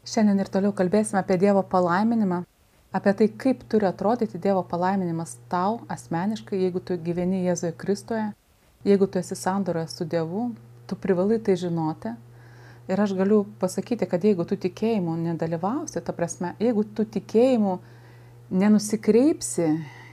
Šiandien ir toliau kalbėsime apie Dievo palaiminimą, apie tai, kaip turi atrodyti Dievo palaiminimas tau asmeniškai, jeigu tu gyveni Jėzuje Kristuje, jeigu tu esi sandoroje su Dievu, tu privalai tai žinoti. Ir aš galiu pasakyti, kad jeigu tu tikėjimu nedalyvausi, ta prasme, jeigu tu tikėjimu nenusikreipsi,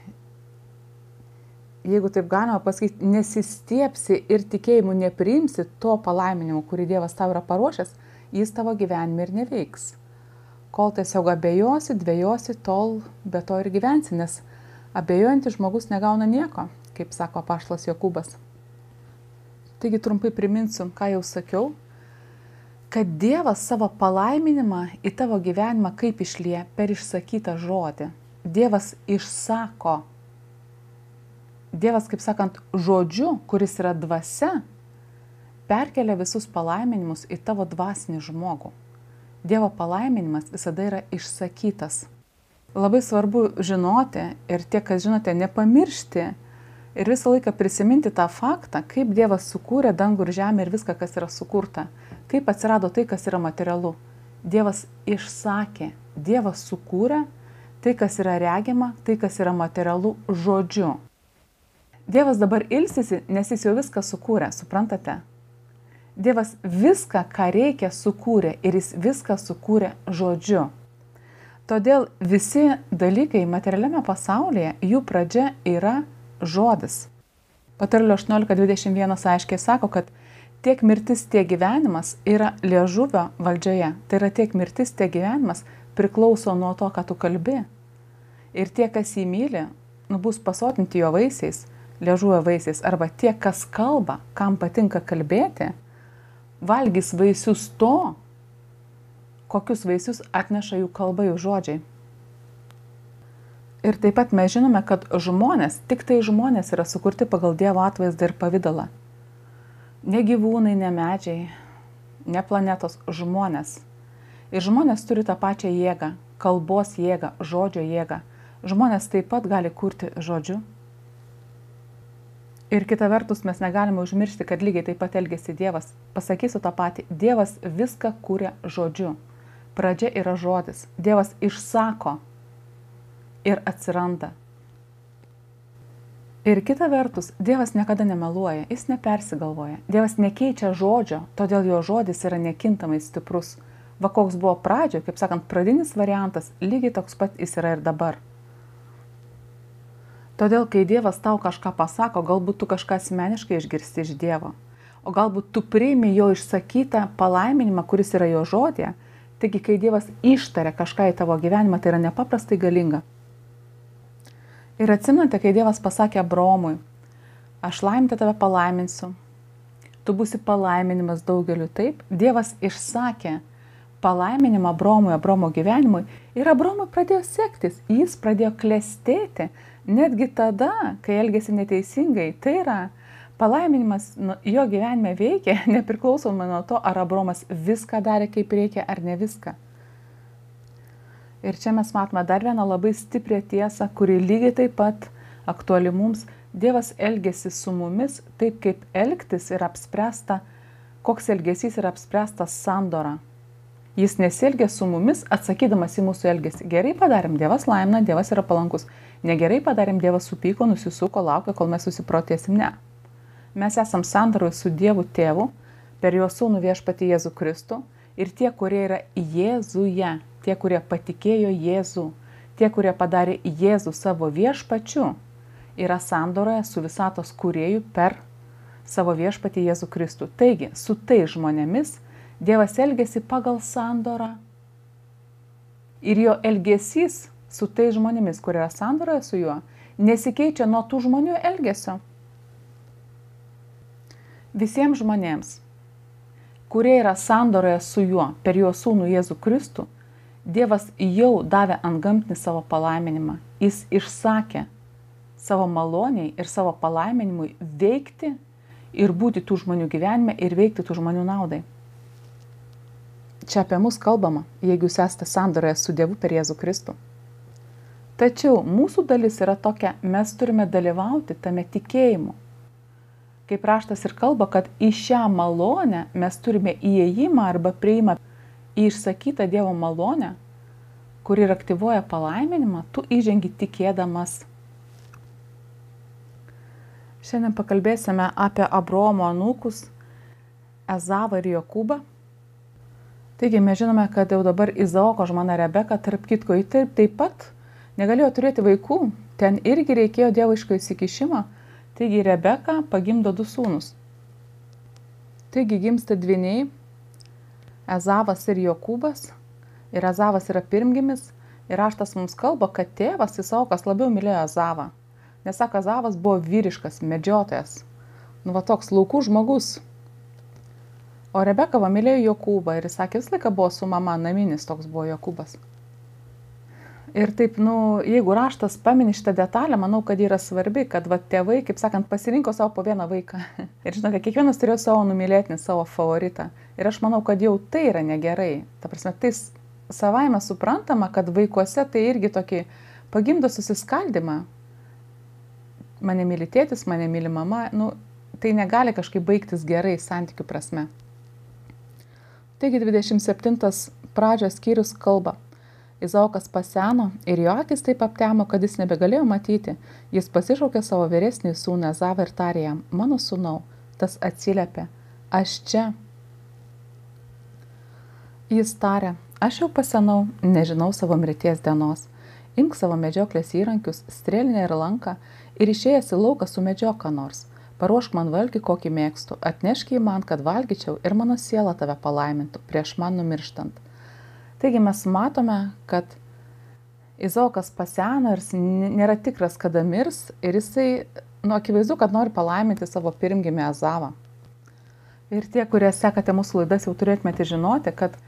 jeigu taip galima pasakyti, nesistiepsi ir tikėjimu nepriimsi to palaiminimo, kurį Dievas tau yra paruošęs, jis tavo gyvenime ir neveiks. Kol tiesiog abejosi, dvejosi, tol be to ir gyvensi, nes abejojantis žmogus negauna nieko, kaip sako apaštalas Jokūbas. Taigi trumpai priminsiu, ką jau sakiau, kad Dievas savo palaiminimą į tavo gyvenimą kaip išlie per išsakytą žodį. Dievas išsako. Dievas, kaip sakant, žodžiu, kuris yra dvasia, perkelia visus palaiminimus į tavo dvasinį žmogų. Dievo palaiminimas visada yra išsakytas. Labai svarbu žinoti ir tie, kas žinote, nepamiršti ir visą laiką prisiminti tą faktą, kaip Dievas sukūrė dangų ir žemę ir viską, kas yra sukurta. Kaip atsirado tai, kas yra materialu. Dievas išsakė, Dievas sukūrė tai, kas yra regima, tai, kas yra materialu žodžiu. Dievas dabar ilsisi, nes jis jau viską sukūrė, suprantate? Dievas viską, ką reikia, sukūrė ir jis viską sukūrė žodžiu. Todėl visi dalykai materialiame pasaulyje, jų pradžia yra žodis. Patarlio 18:21 aiškiai sako, kad tiek mirtis, tiek gyvenimas yra liežuvio valdžioje. Tai yra tiek mirtis, tiek gyvenimas priklauso nuo to, ką tu kalbi. Ir tie, kas jį myli, bus pasotinti jo vaisiais, liežuvio vaisiais, arba tie, kas kalba, kam patinka kalbėti, valgys vaisius to, kokius vaisius atneša jų kalba, jų žodžiai. Ir taip pat mes žinome, kad žmonės, tik tai žmonės yra sukurti pagal Dievo atvaizdą ir pavydalą. Ne gyvūnai, ne medžiai, ne planetos, žmonės. Ir žmonės turi tą pačią jėgą, kalbos jėgą, žodžio jėgą. Žmonės taip pat gali kurti žodžiu. Ir kita vertus, mes negalime užmiršti, kad lygiai taip pat elgėsi Dievas. Pasakysiu tą patį. Dievas viską kūrė žodžiu. Pradžia yra žodis. Dievas išsako ir atsiranda. Ir kita vertus, Dievas niekada nemeluoja, jis nepersigalvoja. Dievas nekeičia žodžio, todėl jo žodis yra nekintamai stiprus. Va koks buvo pradžio, kaip sakant, pradinis variantas, lygiai toks pat jis yra ir dabar. Todėl, kai Dievas tau kažką pasako, galbūt tu kažką asmeniškai išgirsti iš Dievo, o galbūt tu priimi jo išsakytą palaiminimą, kuris yra jo žodė, taigi, kai Dievas ištaria kažką į tavo gyvenimą, tai yra nepaprastai galinga. Ir atsimenate, kai Dievas pasakė Abraomui, aš laimintą tave palaiminsiu, tu būsi palaiminimas daugeliu, taip, Dievas išsakė palaiminimą Abraomo gyvenimui ir Abraomui pradėjo sektis, jis pradėjo klestėti, netgi tada, kai elgėsi neteisingai. Tai yra, palaiminimas jo gyvenime veikia, nepriklausomai nuo to, ar Abraomas viską darė kaip reikia, ar ne viską. Ir čia mes matome dar vieną labai stiprią tiesą, kuri lygiai taip pat aktuali mums. Dievas elgėsi su mumis taip, kaip elgtis yra apspręsta, koks elgesys yra apspręstas sandora. Jis nesielgia su mumis atsakydamas į mūsų elgesį. Gerai padarėm, Dievas laimina, Dievas yra palankus. Negerai padarėm, Dievas supyko, nusisuko, laukia, kol mes susiprotėsim. Ne. Mes esam sandoroje su Dievu Tėvu, per jo sūnų viešpatį Jėzų Kristų. Ir tie, kurie yra Jėzuje, tie, kurie patikėjo Jėzų, tie, kurie padarė Jėzų savo viešpačiu, yra sandoroje su visatos kūrėju per savo viešpatį Jėzų Kristų. Taigi, su tai žmonėmis Dievas elgėsi pagal sandorą. Ir jo elgesys su tai žmonėmis, kurie yra sandoroje su juo, nesikeičia nuo tų žmonių elgesio. Visiems žmonėms, kurie yra sandoroje su juo per jo sūnų Jėzų Kristų, Dievas jau davė antgamtinį savo palaiminimą. Jis išsakė savo maloniai ir savo palaiminimui veikti ir būti tų žmonių gyvenime ir veikti tų žmonių naudai. Čia apie mus kalbama, jeigu jūs esate sandoroje su Dievu per Jėzų Kristų. Tačiau mūsų dalis yra tokia, mes turime dalyvauti tame tikėjimu. Kaip raštas ir kalba, kad į šią malonę mes turime įėjimą arba prieimą į išsakytą Dievo malonę, kuri ir aktyvuoja palaiminimą, tu įžengi tikėdamas. Šiandien pakalbėsime apie Abraomo anūkus Ezavą ir Jokūbą. Taigi mes žinome, kad jau dabar Izaoko žmona Rebeka, tarp kitko, taip pat negalėjo turėti vaikų, ten irgi reikėjo dieviško įsikišimo, taigi Rebeka pagimdo 2 sūnus. Taigi gimsta dvyniai, Ezavas ir Jokūbas, ir Ezavas yra pirmgimis, ir raštas mums kalba, kad tėvas Izaokas labiau mylėjo Ezavą, nes sako, Ezavas buvo vyriškas, medžiotojas, toks laukų žmogus. O Rebeka mylėjo Jokūbą ir jis sakė, visą laiką buvo su mama, naminis toks buvo Jokūbas. Ir taip, jeigu raštas pamini šitą detalę, manau, kad yra svarbi, kad tėvai, kaip sakant, pasirinko savo po vieną vaiką. Ir žinote, kiekvienas turėjo savo numylėtinį, savo favoritą. Ir aš manau, kad jau tai yra negerai. Ta prasme, tai savaime suprantama, kad vaikuose tai irgi tokį pagimdo susiskaldimą. Mane myli tėtis, mane myli mama, tai negali kažkaip baigtis gerai santykių prasme. Taigi 27 pradžios skyrius kalba. Izaokas paseno ir jo akis taip aptemo, kad jis nebegalėjo matyti. Jis pasišaukė savo vyresnį sūnų Ezavą ir tarė jam, mano sūnau, tas atsiliepė, aš čia. Jis tarė, aš jau pasenau, nežinau savo mirties dienos. Imk savo medžioklės įrankius, strėlinę ir lanką ir išėjęs į lauką sumedžiok ką nors. Paruošk man valgį, kokį mėgstu, atnešk jį man, kad valgyčiau ir mano siela tave palaimintų prieš man numirštant. Taigi mes matome, kad Izaokas paseno ir nėra tikras, kada mirs ir jisai, akivaizdu, kad nori palaiminti savo pirmgimį Ezavą. Ir tie, kurie sekate mūsų laidas, jau turėtumėte žinoti, kad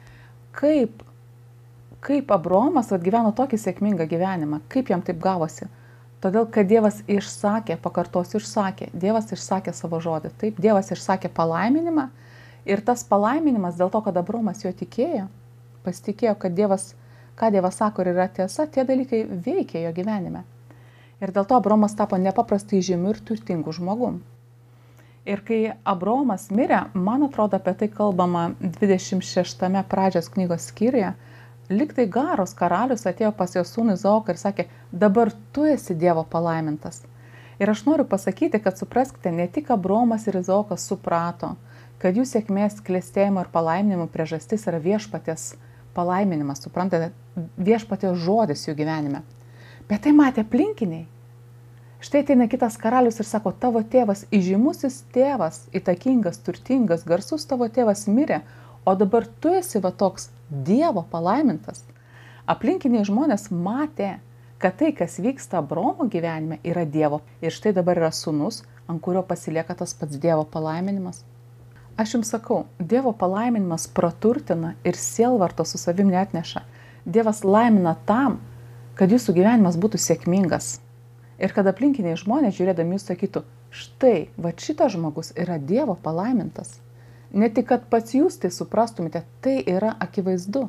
kaip Abraomas gyveno tokį sėkmingą gyvenimą, kaip jam taip gavosi. Todėl, kad Dievas išsakė, pakartosiu, Dievas išsakė savo žodį. Taip, Dievas išsakė palaiminimą ir tas palaiminimas dėl to, kad Abraomas jo tikėjo, pasitikėjo, kad ką Dievas sako ir yra tiesa, tie dalykai veikia jo gyvenime. Ir dėl to Abraomas tapo nepaprastai žymiu ir turtingu žmogum. Ir kai Abraomas mirė, man atrodo, apie tai kalbama 26 pradžios knygos skyriuje, Liktai Garos karalius atėjo pas jo sūnų Izaoką ir sakė, dabar tu esi Dievo palaimintas. Ir aš noriu pasakyti, kad supraskite, ne tik Abraomas ir Izaokas suprato, kad jų sėkmės, klestėjimo ir palaiminimo priežastis yra viešpaties palaiminimas, suprantate, viešpaties žodis jų gyvenime. Bet tai matė aplinkiniai. Štai ateina kitas karalius ir sako, tavo tėvas, įžymusis tėvas, įtakingas, turtingas, garsus tavo tėvas mirė, o dabar tu esi toks Dievo palaimintas. Aplinkiniai žmonės matė, kad tai, kas vyksta Abraomo gyvenime, yra Dievo. Ir štai dabar yra sūnus, ant kurio pasilieka tas pats Dievo palaiminimas. Aš jums sakau, Dievo palaiminimas praturtina ir sielvarto su savim neatneša. Dievas laimina tam, kad jūsų gyvenimas būtų sėkmingas. Ir kad aplinkiniai žmonės žiūrėdami jūs sakytų, štai, šitas žmogus yra Dievo palaimintas. Ne tik, kad pats jūs tai suprastumėte, tai yra akivaizdu.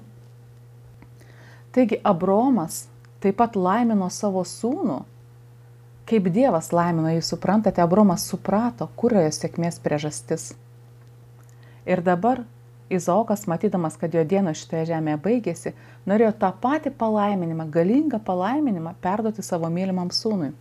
Taigi Abraomas taip pat laimino savo sūnų, kaip Dievas laimino jį, suprantate, Abraomas suprato, kur yra jo sėkmės priežastis. Ir dabar Izaokas, matydamas, kad jo dienos šitoje žemėje baigėsi, norėjo tą patį palaiminimą, galingą palaiminimą perduoti savo mylimam sūnui.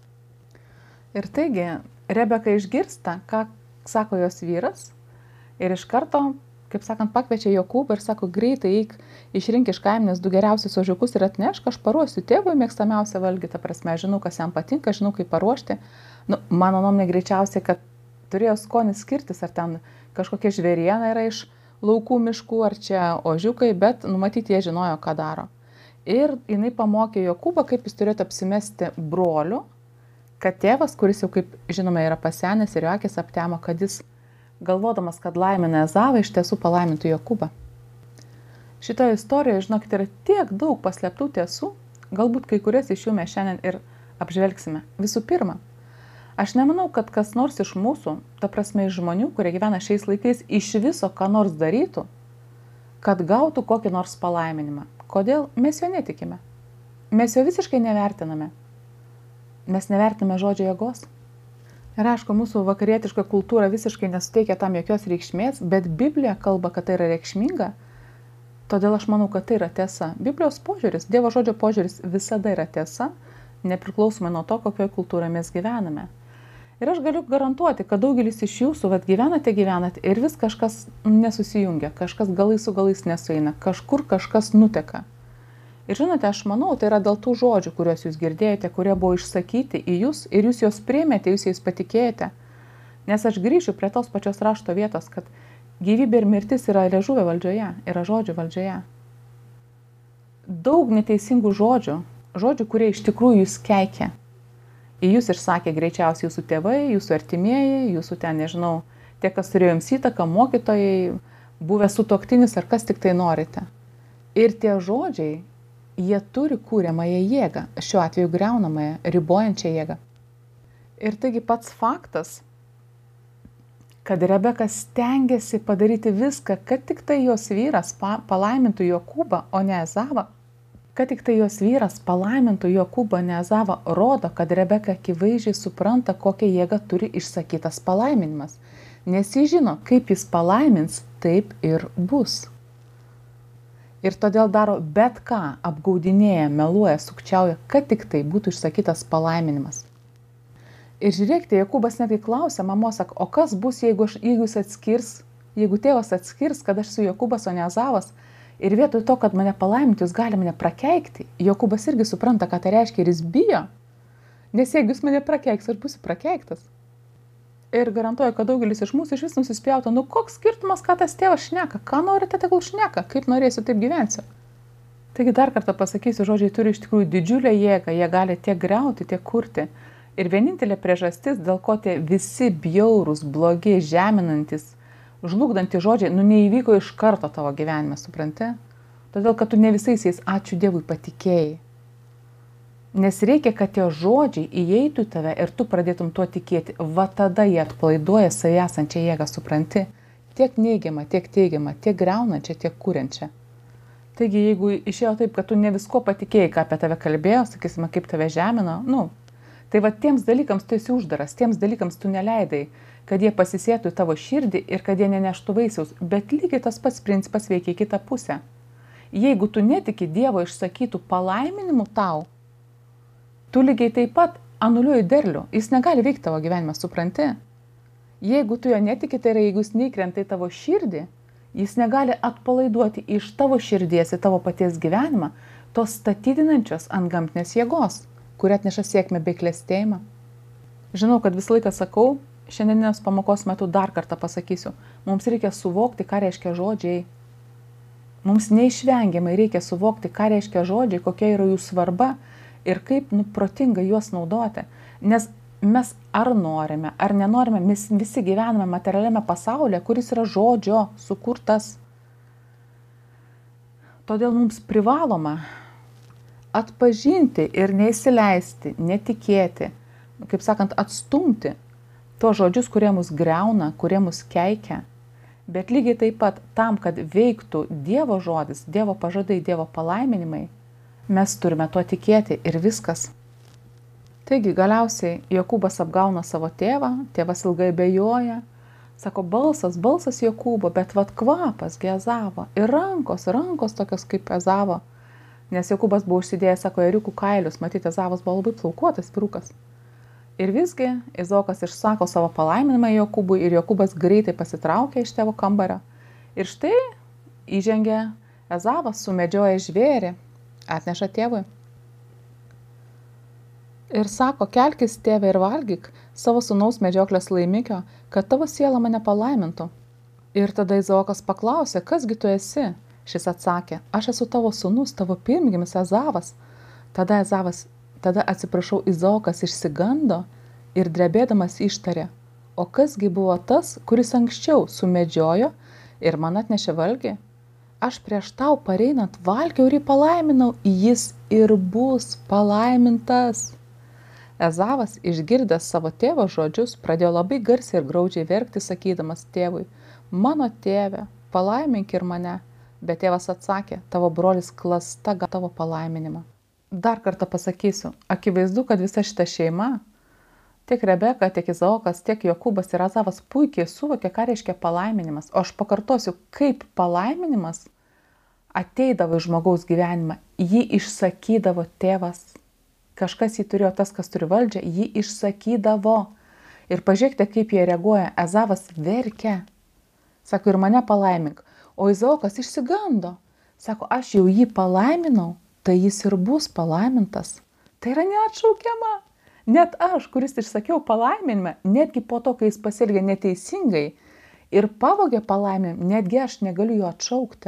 Ir taigi Rebeka išgirsta, ką sako jos vyras, ir iš karto, kaip sakant, pakviečia Jokūbą ir sako, greitai eik, išrink iš kaimenės 2 geriausius ožiukus ir atnešk, aš paruošiu tėvui mėgstamiausią valgį, ta prasme, žinau, kas jam patinka, žinau, kaip paruošti. Mano nuomonė greičiausiai, kad turėjo skonis skirtis, ar ten kažkokia žvėriena yra iš laukų miškų, ar čia ožiukai, bet numatyti jie žinojo, ką daro. Ir jinai pamokė Jokūbą, kaip jis turėtų apsimesti broliu, kad tėvas, kuris jau, kaip žinome, yra pasenęs ir jo akis aptemo, kad jis galvodamas, kad laimina Ezavą, iš tiesų palaimintų Jokūbą. Šitoje istorijoje, žinokit, yra tiek daug paslėptų tiesų, galbūt kai kurias iš jų mes šiandien ir apžvelgsime. Visų pirma, aš nemanau, kad kas nors iš mūsų, ta prasme iš žmonių, kurie gyvena šiais laikais, iš viso ką nors darytų, kad gautų kokį nors palaiminimą. Kodėl? Mes jo netikime. Mes jo visiškai nevertiname. Mes nevertiname žodžio jėgos. Ir aišku, mūsų vakarietiška kultūra visiškai nesuteikia tam jokios reikšmės, bet Biblija kalba, kad tai yra reikšminga, Todėl aš manau, kad tai yra tiesa. Biblijos požiūris, Dievo žodžio požiūris visada yra tiesa, nepriklausomai nuo to, kokioje kultūroje mes gyvename. Ir aš galiu garantuoti, kad daugelis iš jūsų gyvenate ir vis kažkas nesusijungia, kažkas galai su galais nesueina, kažkur kažkas nuteka. Ir žinote, aš manau, tai yra dėl tų žodžių, kuriuos jūs girdėjote, kurie buvo išsakyti į jūs ir jūs juos priėmėte, jūs jais patikėjote. Nes aš grįšiu prie tos pačios rašto vietos, kad gyvybė ir mirtis yra liežuvio valdžioje, yra žodžių valdžioje. Daug neteisingų žodžių, kurie iš tikrųjų jūs keikia. Į jūs išsakė greičiausiai jūsų tėvai, jūsų artimieji, jūsų ten, nežinau, tie, kas turėjo jums įtaką, mokytojai, buvę sutuoktinis ar kas tik tai norite. Ir tie žodžiai, jie turi kūriamąją jėgą, šiuo atveju griaunamąją, ribojančią jėgą. Ir taigi pats faktas, kad Rebeka stengiasi padaryti viską, kad tik tai jos vyras palaimintų Jokūbą, o ne Ezavą, rodo, kad Rebeka akivaizdžiai supranta, kokią jėgą turi išsakytas palaiminimas. Nes jis žino, kaip jis palaimins, taip ir bus. Ir todėl daro bet ką, apgaudinėja, meluoja, sukčiauja, kad tik tai būtų išsakytas palaiminimas. Ir žiūrėkite, Jokūbas netgi klausia, mamos sako, o kas bus, jeigu tėvas atskirs, kad aš su Jokūbas, o ne Ezavas, ir vietoj to, kad mane palaiminti, jūs gali mane prakeikti. Jokūbas irgi supranta, ką tai reiškia ir jis bijo. Nes jeigu jūs mane prakeiks, aš būsiu prakeiktas. Ir garantuoju, kad daugelis iš mūsų iš vis nusispjauta, koks skirtumas, ką tas tėvas šneka, ką norite, tegul šneka, kaip norėsiu, taip gyvensiu. Taigi dar kartą pasakysiu, žodžiai turi iš tikrųjų didžiulę jėgą, jie gali tiek griauti, tiek kurti. Ir vienintelė priežastis, dėl ko tie visi bjaurūs, blogi, žeminantis, žlugdantys žodžiai, neįvyko iš karto tavo gyvenime, supranti? Todėl, kad tu ne visais jais ačiū Dievui patikėjai. Nes reikia, kad tie žodžiai įeitų į tave ir tu pradėtum tuo tikėti. Va tada jie atpalaiduoja savį esančią jėgą, supranti? Tiek neigiamą, tiek teigiamą, tiek griaunančią, tiek kuriančią. Taigi, jeigu išėjo taip, kad tu ne visko patikėjai, ką apie tave kalbėjo, sakysime, kaip tave žemino, tai va tiems dalykams tu esi uždaras, tiems dalykams tu neleidai, kad jie pasisėtų į tavo širdį ir kad jie neneštų vaisiaus, bet lygiai tas pats principas veikia į kitą pusę. Jeigu tu netiki Dievo išsakytų palaiminimų tau, tu lygiai taip pat anuliuoji derlių, jis negali veikti tavo gyvenimą, supranti? Jeigu tu jo netiki, tai yra, jeigu jis neįkrenta į tavo širdį, jis negali atpalaiduoti iš tavo širdies į tavo paties gyvenimą tos statydinančios antgamtinės jėgos, kuri atneša sėkmę bei klestėjimą. Žinau, kad visą laiką sakau, šiandieninės pamokos metu dar kartą pasakysiu, mums reikia suvokti, ką reiškia žodžiai. Mums neišvengiamai reikia suvokti, ką reiškia žodžiai, kokia yra jų svarba ir kaip protingai juos naudoti. Nes mes ar norime, ar nenorime, mes visi gyvename materialiame pasaulyje, kuris yra žodžio sukurtas. Todėl mums privaloma atpažinti ir neįsileisti, netikėti, kaip sakant, atstumti tuos žodžius, kurie mus griauna, kurie mus keikia. Bet lygiai taip pat tam, kad veiktų Dievo žodis, Dievo pažadai, Dievo palaiminimai, mes turime tuo tikėti ir viskas. Taigi galiausiai Jokūbas apgauna savo tėvą, tėvas ilgai abejoja, sako balsas Jokūbo, bet kvapas Ezavo ir rankos tokios kaip Ezavo. Nes Jokūbas buvo užsidėjęs, sako, ėriukų kailius, matyti, Ezavas buvo labai plaukuotas vyrukas. Ir visgi Izaokas išsako savo palaiminimą Jokūbui ir Jokūbas greitai pasitraukia iš tėvo kambario. Ir štai įžengia Ezavas, sumedžioja žvėrį, atneša tėvui. Ir sako, kelkis tėve ir valgyk savo sūnaus medžioklės laimikio, kad tavo siela mane palaimintų. Ir tada Izaokas paklausė, kasgi tu esi? Šis atsakė, aš esu tavo sūnus, tavo pirmgimis Ezavas. Tada Izaokas išsigando ir drebėdamas ištarė, o kasgi buvo tas, kuris anksčiau sumedžiojo ir man atnešė valgį? Aš prieš tau pareinant valgiau ir jį palaiminau, jis ir bus palaimintas. Ezavas, išgirdęs savo tėvo žodžius, pradėjo labai garsiai ir graudžiai verkti, sakydamas tėvui, mano tėve, palaimink ir mane. Bet tėvas atsakė, tavo brolis klasta gavo tavo palaiminimą. Dar kartą pasakysiu, akivaizdu, kad visa šita šeima, tiek Rebeka, tiek Izaokas, tiek Jokūbas ir Ezavas puikiai suvokė, ką reiškia palaiminimas. O aš pakartosiu, kaip palaiminimas ateidavo į žmogaus gyvenimą, jį išsakydavo tėvas. Kažkas jį turėjo, tas, kas turi valdžią, jį išsakydavo. Ir pažiūrėkite, kaip jie reaguoja. Ezavas verkia. Sako, ir mane palaimink. O Izaokas išsigando. Sako, aš jau jį palaiminau, tai jis ir bus palaimintas. Tai yra neatšaukiama. Net aš, kuris išsakiau palaiminimą, netgi po to, kai jis pasielgė neteisingai ir pavogė palaiminimą, netgi aš negaliu jo atšaukti.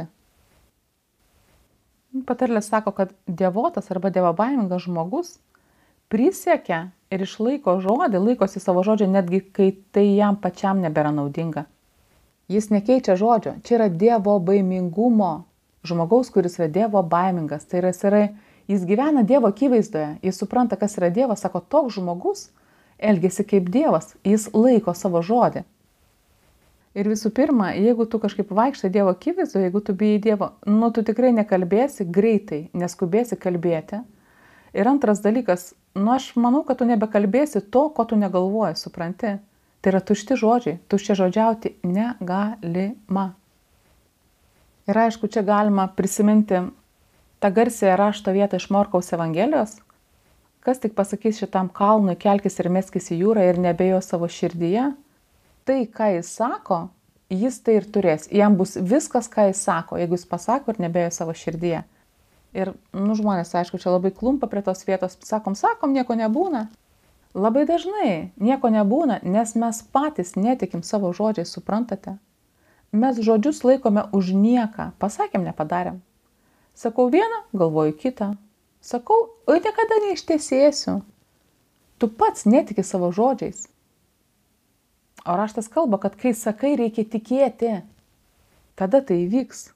Patarlė sako, kad dievotas arba dievobaimingas žmogus prisiekia ir išlaiko žodį, laikosi savo žodžio, netgi kai tai jam pačiam nebėra naudinga. Jis nekeičia žodžio. Čia yra dievobaimingumo žmogaus, kuris yra dievobaimingas. Tai yra, jis gyvena Dievo akivaizdoje, jis supranta, kas yra Dievas, sako, toks žmogus elgesi kaip Dievas, jis laiko savo žodį. Ir visų pirma, jeigu tu kažkaip vaikštai Dievo akivaizdoje, jeigu tu bijai Dievo, tu tikrai nekalbėsi greitai, neskubėsi kalbėti. Ir antras dalykas, aš manau, kad tu nebekalbėsi to, ko tu negalvoji, supranti. Tai yra tušti žodžiai, tuščia žodžiauti negalima. Ir aišku, čia galima prisiminti tą garsiąją rašto vietą iš Morkaus Evangelijos. Kas tik pasakys šitam kalnui, kelkis ir meskis į jūrą ir nebejo savo širdyje, tai, ką jis sako, jis tai ir turės. Jam bus viskas, ką jis sako, jeigu jis pasako ir nebejo savo širdyje. Ir, žmonės, aišku, čia labai klumpa prie tos vietos. Sakom, nieko nebūna. Labai dažnai nieko nebūna, nes mes patys netikim savo žodžiais, suprantate? Mes žodžius laikome už nieką. Pasakėm, nepadarėm. Sakau vieną, galvoju kitą. Sakau, oi niekada neištesėsiu. Tu pats netiki savo žodžiais. O raštas kalba, kad kai sakai, reikia tikėti. Tada tai įvyks.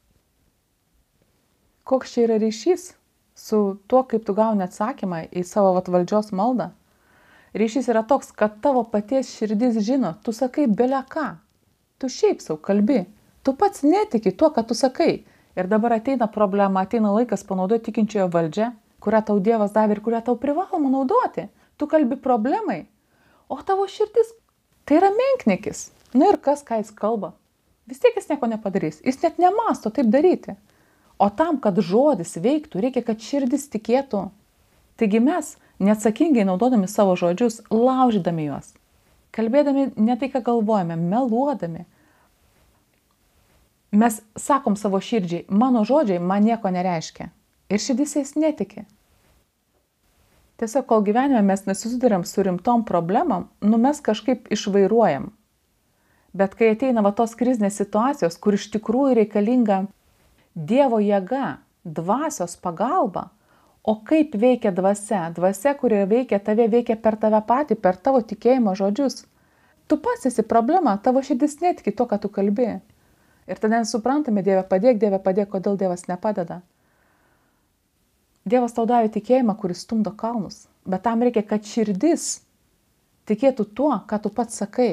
Koks čia yra ryšys su tuo, kaip tu gauni atsakymą į savo valdžios maldą? Ryšys yra toks, kad tavo paties širdis žino, tu sakai bele ką. Tu šiaip sau kalbi. Tu pats netiki tuo, ką tu sakai. Ir dabar ateina problema, ateina laikas panaudoti tikinčiojo valdžią, kurią tau Dievas davė ir kurią tau privaloma naudoti. Tu kalbi problemai, o tavo širdis tai yra menkniekis. Ir kas, ką jis kalba? Vis tiek jis nieko nepadarys. Jis net nemasto taip daryti. O tam, kad žodis veiktų, reikia, kad širdis tikėtų. Taigi mes, neatsakingai naudodami savo žodžius, laužydami juos, kalbėdami ne tai, ką galvojame, meluodami, mes sakom savo širdžiai, mano žodžiai man nieko nereiškia. Ir širdis jais netiki. Tiesiog, kol gyvenime mes nesusiduriam su rimtom problemam, mes kažkaip išvairuojam. Bet kai ateina tos krizinės situacijos, kur iš tikrųjų reikalinga Dievo jėga, dvasios pagalba, o kaip veikia dvasia? Dvasia, kurioje veikia tave, veikia per tave patį, per tavo tikėjimo žodžius. Tu pats esi problema, tavo širdis netiki to, ką tu kalbi. Ir tada nesuprantame, Dieve padėk, kodėl Dievas nepadeda. Dievas tau davė tikėjimą, kuris stumdo kalnus, bet tam reikia, kad širdis tikėtų tuo, ką tu pats sakai.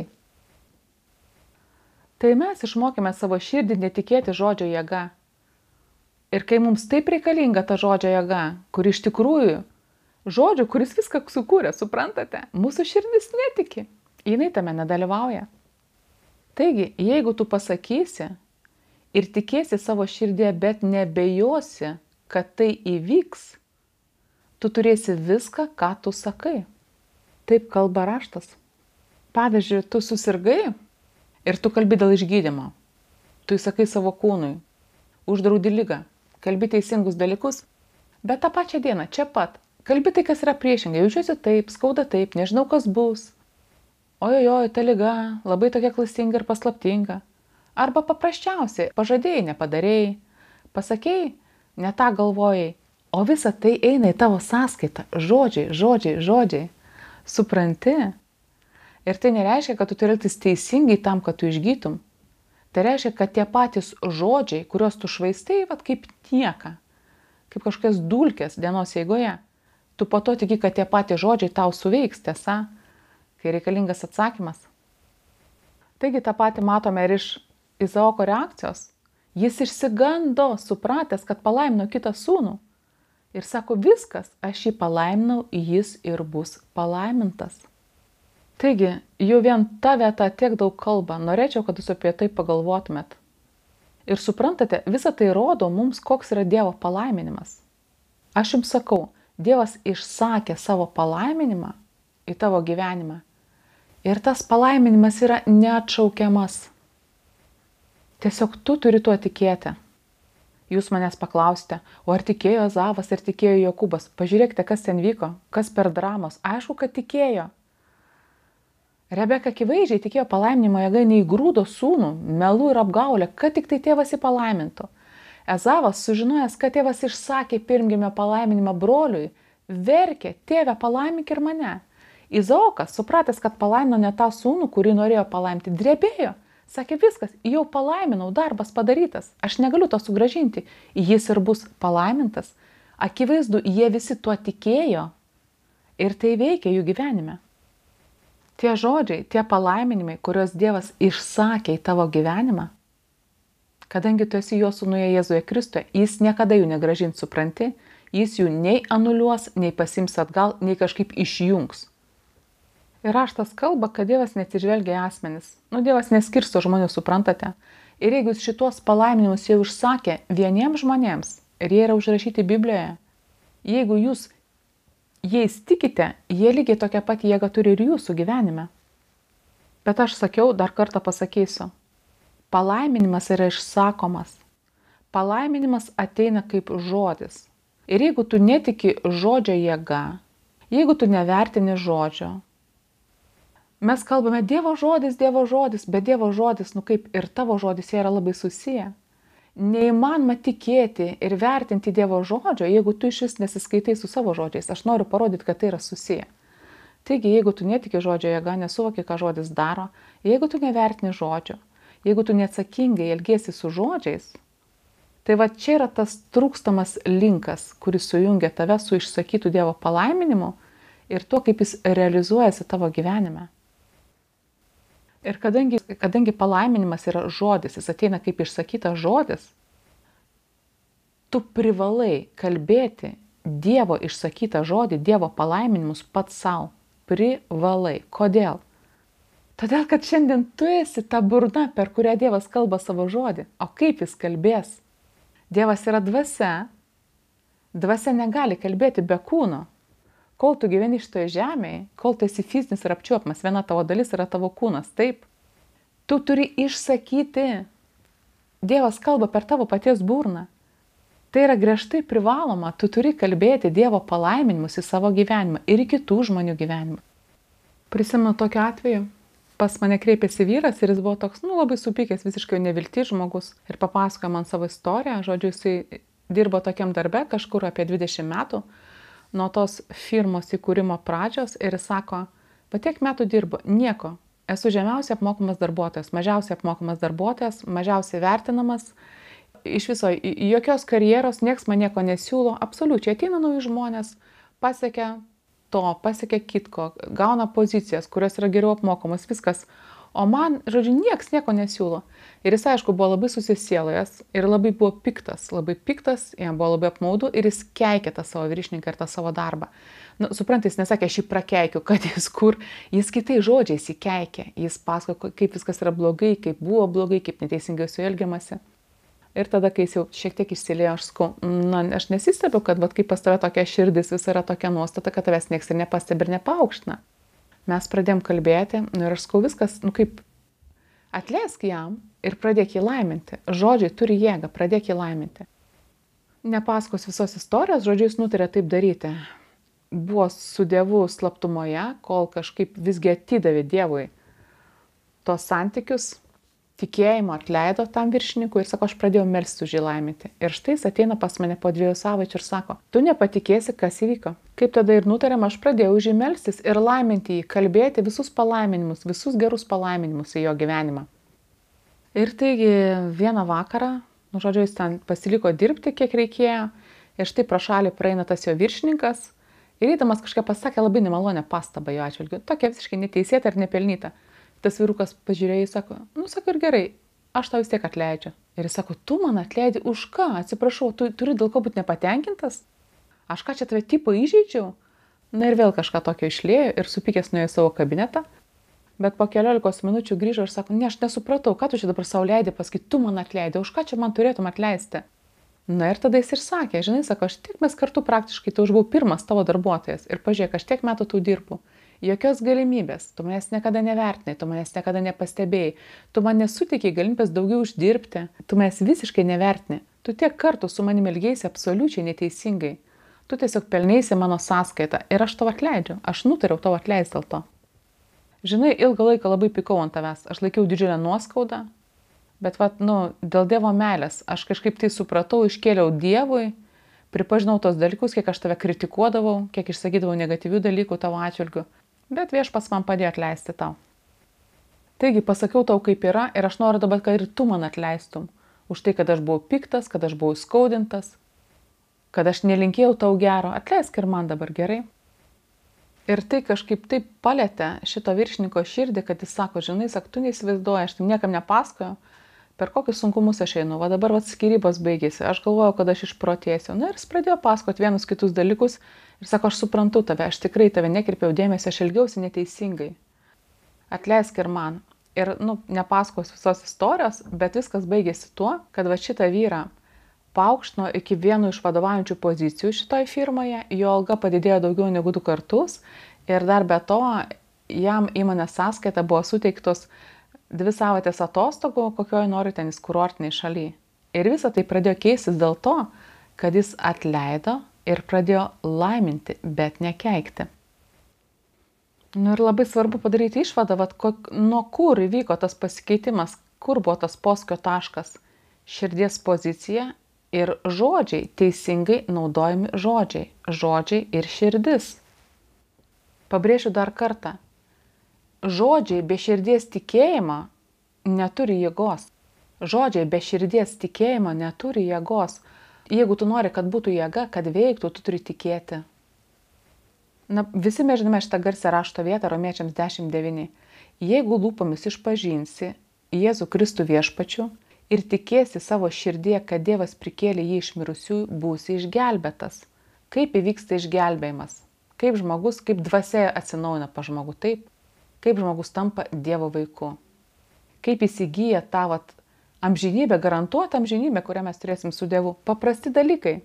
Tai mes išmokėme savo širdį netikėti žodžio jėga. Ir kai mums taip reikalinga ta žodžio jėga, kur iš tikrųjų žodžio, kuris viską sukūrė, suprantate, mūsų širdis netiki, jinai tame nedalyvauja. Taigi, jeigu tu pasakysi ir tikėsi savo širdėje, bet nebejosi, kad tai įvyks, tu turėsi viską, ką tu sakai. Taip kalba raštas. Pavyzdžiui, tu susirgai ir tu kalbi dėl išgydymo. Tu įsakai savo kūnui, uždraudi ligą, kalbi teisingus dalykus, bet tą pačią dieną, čia pat, kalbi tai, kas yra priešingai, jaučiuosi taip, skauda taip, nežinau, kas bus. Ojojoj, ta liga labai tokia klastinga ir paslaptinga. Arba paprasčiausiai, pažadėjai, nepadarėjai, pasakėjai, ne tą galvojai, o visa tai eina į tavo sąskaitą, žodžiai. Supranti? Ir tai nereiškia, kad tu turi elgtis teisingai tam, kad tu išgytum. Tai reiškia, kad tie patys žodžiai, kuriuos tu švaistai, kaip nieka, kaip kažkokias dulkės dienos eigoje, tu po to tiki, kad tie patys žodžiai tau suveiks, tiesa, kai reikalingas atsakymas. Taigi tą patį matome ir iš Izaoko reakcijos. Jis išsigando, supratęs, kad palaimino kitą sūnų. Ir sako, viskas, aš jį palaiminau, jis ir bus palaimintas. Taigi, jau vien ta vieta tiek daug kalba, norėčiau, kad jūs apie tai pagalvotumėt. Ir suprantate, visa tai rodo mums, koks yra Dievo palaiminimas. Aš jums sakau, Dievas išsakė savo palaiminimą į tavo gyvenimą. Ir tas palaiminimas yra neatšaukiamas. Tiesiog tu turi tuo tikėti. Jūs manęs paklausite, o ar tikėjo Ezavas, ar tikėjo Jokūbas? Pažiūrėkite, kas ten vyko, kas per dramos. Aišku, kad tikėjo. Rebeka akivaizdžiai tikėjo palaiminimo jėga, neįgrūdo sūnų, melų ir apgaulę, kad tik tai tėvas jį palaimintų. Ezavas, sužinojęs, kad tėvas išsakė pirmgimio palaiminimą broliui, verkė, tėve, palaimink ir mane. Izaokas, supratęs, kad palaimino ne tą sūnų, kurį norėjo palaiminti, drebėjo. Sakė, viskas, jau palaiminau, darbas padarytas, aš negaliu to sugrąžinti, jis ir bus palaimintas. Akivaizdu, jie visi tuo tikėjo ir tai veikia jų gyvenime. Tie žodžiai, tie palaiminimai, kuriuos Dievas išsakė į tavo gyvenimą, kadangi tu esi jo sūnuje Jėzuje Kristuje, jis niekada jų negrąžins, supranti, jis jų nei anuliuos, nei pasiims atgal, nei kažkaip išjungs. Ir raštas kalba, kad Dievas neatsižvelgia į asmenis. Dievas neskirsto žmonių, suprantate. Ir jeigu jis šitos palaiminimus jau išsakė vieniems žmonėms, ir jie yra užrašyti Biblijoje, jeigu jūs jais tikite, jie lygiai tokią pat jėgą turi ir jūsų gyvenime. Bet aš sakiau, dar kartą pasakysiu. Palaiminimas yra išsakomas. Palaiminimas ateina kaip žodis. Ir jeigu tu netiki žodžio jėga, jeigu tu nevertini žodžio, mes kalbame Dievo žodis, bet Dievo žodis, kaip ir tavo žodis, jie yra labai susiję. Neįmanoma tikėti ir vertinti Dievo žodžio, jeigu tu iš vis nesiskaitai su savo žodžiais. Aš noriu parodyti, kad tai yra susiję. Taigi, jeigu tu netiki žodžio jėga, nesuvoki, ką žodis daro, jeigu tu nevertini žodžio, jeigu tu neatsakingai elgiesi su žodžiais, tai va čia yra tas trūkstamas linkas, kuris sujungia tave su išsakytu Dievo palaiminimu ir tuo, kaip jis realizuojasi tavo gyvenime. Ir kadangi palaiminimas yra žodis, jis ateina kaip išsakytas žodis, tu privalai kalbėti Dievo išsakytą žodį, Dievo palaiminimus pats savo. Privalai. Kodėl? Todėl, kad šiandien tu esi ta burna, per kurią Dievas kalba savo žodį. O kaip jis kalbės? Dievas yra dvasia. Dvasia negali kalbėti be kūno. Kol tu gyveni šitoje žemėje, kol tu esi fizinis ir apčiuopiamas, viena tavo dalis yra tavo kūnas, taip. Tu turi išsakyti. Dievas kalba per tavo paties burną. Tai yra griežtai privaloma, tu turi kalbėti Dievo palaiminimus į savo gyvenimą ir į kitų žmonių gyvenimą. Prisimenu tokiu atveju, pas mane kreipėsi vyras ir jis buvo toks, labai supykęs, visiškai neviltis žmogus ir papasakojo man savo istoriją, žodžiu, jisai dirbo tokiam darbe kažkur apie 20 metų, nuo tos firmos įkūrimo pradžios ir jis sako, va tiek metų dirbu, nieko, esu žemiausiai apmokamas darbuotojas, mažiausiai apmokamas darbuotojas, mažiausiai vertinamas, iš viso jokios karjeros, nieks man nieko nesiūlo, absoliučiai ateina nauji žmonės, pasiekia to, pasiekia kitko, gauna pozicijas, kurios yra geriau apmokamos, viskas. O man, žodžiu, nieks nieko nesiūlo. Ir jis, aišku, buvo labai susisielojęs ir labai buvo piktas, jam buvo labai apmaudu ir jis keikė tą savo viršininką ir tą savo darbą. Suprantate, jis nesakė, aš jį prakeikiu, kad jis kur, jis kitais žodžiais jį keikė. Jis pasako, kaip viskas yra blogai, kaip buvo blogai, kaip neteisingai su elgiamasi. Ir tada, kai jis jau šiek tiek išsilėjo, aš sakau, aš nesistebiu, kad kaip pas tave tokia širdis, vis yra tokia nuostata, kad tavęs nieks ir nepastebi ir nepaaukština. Mes pradėjom kalbėti, ir aš sakau, viskas, kaip atleisk jam ir pradėk jį laiminti. Žodžiai turi jėgą, pradėk jį laiminti. Nepasakos visos istorijos, žodžiu, jis nutarė taip daryti. Buvo su Dievu slaptumoje, kol kažkaip visgi atidavė Dievui tos santykius, tikėjimo atleido tam viršininkui ir sako, aš pradėjau melstis už jį laiminti. Ir štai jis ateina pas mane po 2 savaičių ir sako, tu nepatikėsi, kas įvyko. Kaip tada ir nutarėm, aš pradėjau už jį melstis ir laiminti jį, kalbėti visus palaiminimus, visus gerus palaiminimus į jo gyvenimą. Ir taigi vieną vakarą, žodžiu, jis ten pasiliko dirbti, kiek reikėjo, ir štai pro šalį praeina tas jo viršininkas ir eidamas kažką pasakė labai nemalonę pastabą jo atžvilgiu, tokia visiškai neteisėta ir nepelnyta. Tas vyrukas pažiūrėjo, sako, sako ir gerai, aš tau vis tiek atleidžiu. Ir jis sako, tu man atleidi už ką? Atsiprašau, tu turi dėl ko būti nepatenkintas? Aš ką čia tave tipo įžeidžiau? Ir vėl kažką tokio išlėjo ir supykęs nuėjo į savo kabinetą. Bet po keliolikos minučių grįžo ir sako, ne, aš nesupratau, ką tu čia dabar sau leidai pasakyti, tu man atleidai, už ką čia man turėtum atleisti? Na ir tada jis ir sakė, žinai, sako, aš tiek mes kartu praktiškai, tai aš buvau pirmas tavo darbuotojas ir pažiūrėk, aš tiek metų tau dirbu. Jokios galimybės, tu manęs niekada nevertinai, tu manęs niekada nepastebėjai, tu man nesuteikiai galimybės daugiau uždirbti, tu manęs visiškai nevertini, tu tiek kartų su manimi elgėsi absoliučiai neteisingai, tu tiesiog pelnėsi mano sąskaitą ir aš tau atleidžiu, aš nutariau tau atleisti dėl to. Žinai, ilgą laiką labai pykau ant tavęs, aš laikiau didžiulę nuoskaudą, bet dėl Dievo meilės aš kažkaip tai supratau, iškėliau Dievui, pripažinau tos dalykus, kiek aš tave kritikuodavau, kiek išsakydavau negatyvių dalykų tavo atžvilgiu. Bet viešpats man padėjo atleisti tau. Taigi pasakiau tau, kaip yra ir aš noriu dabar, kad ir tu man atleistum. Už tai, kad aš buvau piktas, kad aš buvau skaudintas, kad aš nelinkėjau tau gero. Atleisk ir man dabar, gerai? Ir tai kažkaip taip palėtė šito viršininko širdį, kad jis sako, žinai, tu neįsivaizduoji, aš tam niekam nepasakoju, per kokius sunkumus aš einu. Va dabar skyrybos baigėsi, aš galvojau, kad aš išprotėsiu. Na ir jis pradėjo pasakoti vienus kitus dalykus. Ir sako, aš suprantu tave, aš tikrai tave nekirpiau dėmesio, aš elgiausi neteisingai. Atleisk ir man. Ir, nepasakos visos istorijos, bet viskas baigėsi tuo, kad va šitą vyrą paaukštino iki vieno iš vadovaujančių pozicijų šitoj firmoje, jo alga padidėjo daugiau negu 2 kartus ir dar be to jam įmonės sąskaita buvo suteiktos 2 savaitės atostogų, kokioje nori ten jis kurortiniai šaly. Ir visa tai pradėjo keistis dėl to, kad jis atleido ir pradėjo laiminti, bet nekeikti. Ir labai svarbu padaryti išvadą, nuo kur įvyko tas pasikeitimas, kur buvo tas posūkio taškas. Širdies pozicija ir žodžiai, teisingai naudojami žodžiai. Žodžiai ir širdis. Pabrėšiu dar kartą. Žodžiai be širdies tikėjimo neturi jėgos. Žodžiai be širdies tikėjimo neturi jėgos. Jeigu tu nori, kad būtų jėga, kad veiktų, tu turi tikėti. Visi mes žinome šitą garsią rašto vietą Romiečiams 10:9. Jeigu lūpomis išpažinsi Jėzų Kristų viešpačiu ir tikėsi savo širdie, kad Dievas prikėlė jį iš mirusiųjų, būsi išgelbėtas. Kaip įvyksta išgelbėjimas? Kaip žmogus, kaip dvasia atsinaujina pa žmogų, taip? Kaip žmogus tampa Dievo vaiku? Kaip įsigyja tą amžinybę, garantuotą amžinybę, kurią mes turėsim su Dievu? Paprasti dalykai.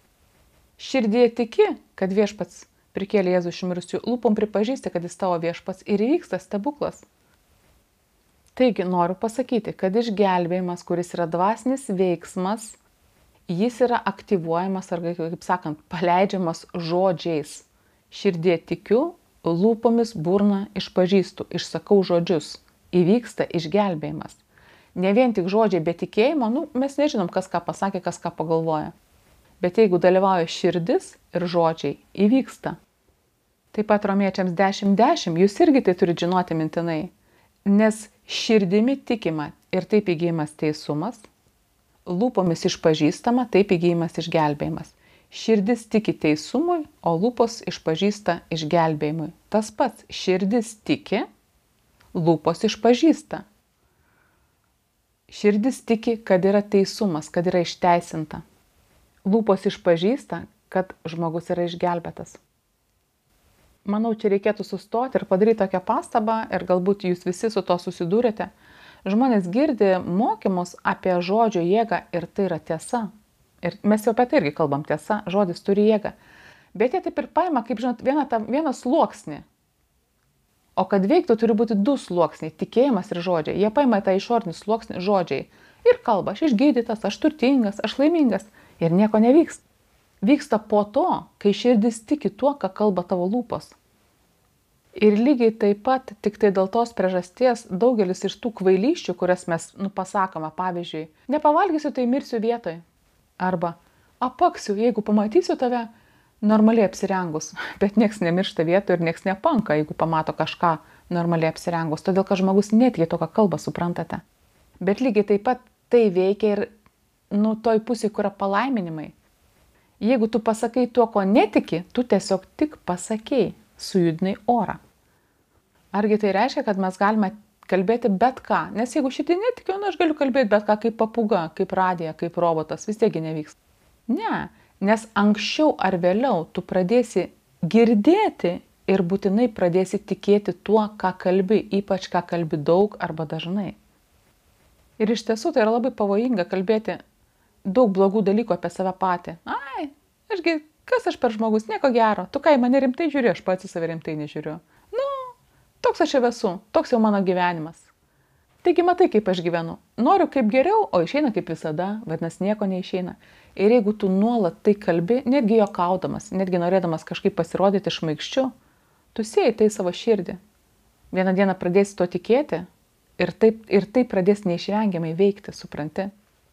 Širdie tiki, kad viešpats prikėlė Jėzų iš mirusiųjų, lūpom pripažįsti, kad jis tavo viešpats ir įvyksta stebuklas. Taigi noriu pasakyti, kad išgelbėjimas, kuris yra dvasinis veiksmas, jis yra aktyvuojamas, ar kaip sakant, paleidžiamas žodžiais. Širdie tikiu, lūpomis burna išpažįstu, išsakau žodžius. Įvyksta išgelbėjimas. Ne vien tik žodžiai, bet tikėjimo, mes nežinom, kas ką pasakė, kas ką pagalvoja. Bet jeigu dalyvauja širdis ir žodžiai, įvyksta. Taip pat Romiečiams 10:10, jūs irgi tai turite žinoti mintinai. Nes širdimi tikima ir taip įgyjimas teisumas, lūpomis išpažįstama, taip įgyjimas išgelbėjimas. Širdis tiki teisumui, o lūpos išpažįsta išgelbėjimui. Tas pats, širdis tiki, lūpos išpažįsta. Širdis tiki, kad yra teisumas, kad yra išteisinta. Lūpos išpažįsta, kad žmogus yra išgelbėtas. Manau, čia reikėtų sustoti ir padaryti tokią pastabą ir galbūt jūs visi su to susidūrėte. Žmonės girdi mokymus apie žodžio jėgą ir tai yra tiesa. Ir mes jau apie tai irgi kalbam, tiesa, žodis turi jėgą. Bet jie taip ir paima, kaip žinot, vieną sluoksnį. O kad veiktų, turi būti 2 sluoksniai, tikėjimas ir žodžiai. Jie paima tą išorinį sluoksnį žodžiai ir kalba, aš išgydytas, aš turtingas, aš laimingas. Ir nieko nevyksta. Vyksta po to, kai širdis tiki tuo, ką kalba tavo lūpos. Ir lygiai taip pat, tik tai dėl tos priežasties, daugelis iš tų kvailyščių, kurias mes pasakome, pavyzdžiui, nepavalgysiu, tai mirsiu vietoj. Arba apaksiu, jeigu pamatysiu tave normaliai apsirengus. Bet nieks nemiršta vietoj ir nieks nepanka, jeigu pamato kažką normaliai apsirengus. Todėl, kad žmogus netiki to, ką kalba, suprantate. Bet lygiai taip pat tai veikia ir toj pusėje, kur yra palaiminimai. Jeigu tu pasakai tuo, ko netiki, tu tiesiog tik pasakei, sujudinai orą. Argi tai reiškia, kad mes galime kalbėti bet ką? Nes jeigu šitai netikiu, aš galiu kalbėti bet ką kaip papūga, kaip radija, kaip robotas, vis tiek nevyks. Ne, nes anksčiau ar vėliau tu pradėsi girdėti ir būtinai pradėsi tikėti tuo, ką kalbi, ypač ką kalbi daug arba dažnai. Ir iš tiesų tai yra labai pavojinga kalbėti daug blogų dalykų apie save patį. Ai, kas aš per žmogus, nieko gero, tu ką į mane rimtai žiūri, aš pats į save rimtai nežiūriu. Nu, toks aš jau esu, toks jau mano gyvenimas. Taigi matai, kaip aš gyvenu. Noriu kaip geriau, o išeina kaip visada, vadinasi nieko neišeina. Ir jeigu tu nuolat tai kalbi, netgi juokaudamas, netgi norėdamas kažkaip pasirodyti šmaikščiu, tu sieji tai savo širdį. Vieną dieną pradėsi to tikėti ir tai pradės neišvengiamai veikti, supranti?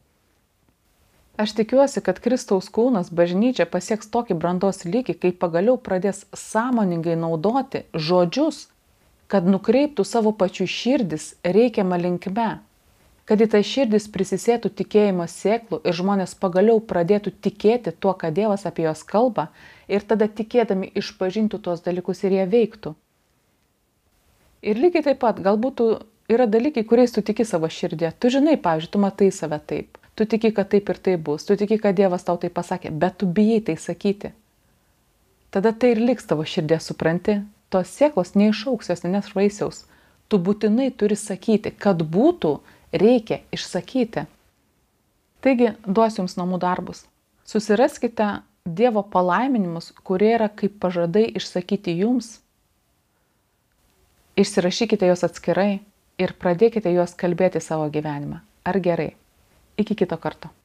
Aš tikiuosi, kad Kristaus kūnas, bažnyčia pasieks tokį brandos lygį, kai pagaliau pradės sąmoningai naudoti žodžius, kad nukreiptų savo pačių širdis reikiamą linkme, kad į tai širdis prisisėtų tikėjimo sėklų ir žmonės pagaliau pradėtų tikėti tuo, ką Dievas apie juos kalba, ir tada tikėdami išpažintų tuos dalykus ir jie veiktų. Ir lygiai taip pat, galbūt yra dalykai, kuriais tu tiki savo širdį. Tu žinai, pavyzdžiui, tu matai save taip, tu tiki, kad taip ir taip bus, tu tiki, kad Dievas tau tai pasakė, bet tu bijai tai sakyti. Tada tai ir liks tavo širdė, supranti? Tos sėklos neišauks, jos neneš vaisiaus. Tu būtinai turi sakyti, kad būtų, reikia išsakyti. Taigi, duosiu jums namų darbus. Susiraskite Dievo palaiminimus, kurie yra kaip pažadai išsakyti jums. Išsirašykite juos atskirai ir pradėkite juos kalbėti savo gyvenimą. Ar gerai? Iki kito karto.